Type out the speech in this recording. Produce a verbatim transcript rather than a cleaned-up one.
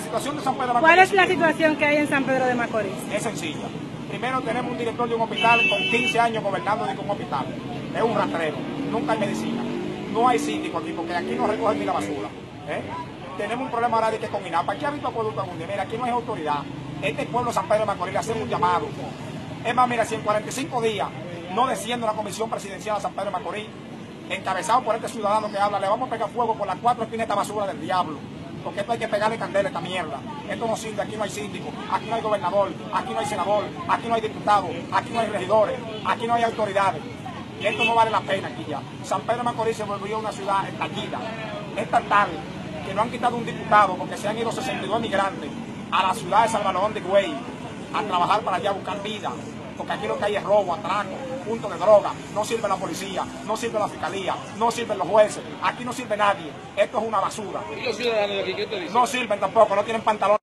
situación de San Pedro de Macorís... ¿Cuál es la situación que hay en San Pedro de Macorís? Es sencilla. Primero tenemos un director de un hospital con quince años gobernando de un hospital. Es un rastrero. Nunca hay medicina. No hay síndico aquí, porque aquí no recogen ni la basura. ¿eh? Tenemos un problema ahora de que con INAPA. Aquí ha visto acueducto algún día. Mira, aquí no hay autoridad. Este pueblo de San Pedro de Macorís le hacemos un llamado. Es más, mira, si en cuarenta y cinco días no desciende la comisión presidencial a San Pedro de Macorís, encabezado por este ciudadano que habla, le vamos a pegar fuego por las cuatro esquinas de esta basura del diablo. Porque esto hay que pegarle candela a esta mierda. Esto no sirve, aquí no hay síndico, aquí no hay gobernador, aquí no hay senador, aquí no hay diputado, aquí no hay regidores, aquí no hay autoridades. Esto no vale la pena aquí ya. San Pedro de Macorís se volvió una ciudad estallida. Es tan tal que no han quitado un diputado porque se han ido sesenta y dos migrantes a la ciudad de Salvador de Güey a trabajar para allá a buscar vida. Porque aquí lo que hay es robo, atraco, punto de droga. No sirve la policía, no sirve la fiscalía, no sirven los jueces. Aquí no sirve nadie. Esto es una basura. ¿Y los ciudadanos de aquí qué te dicen? No sirven tampoco, no tienen pantalones.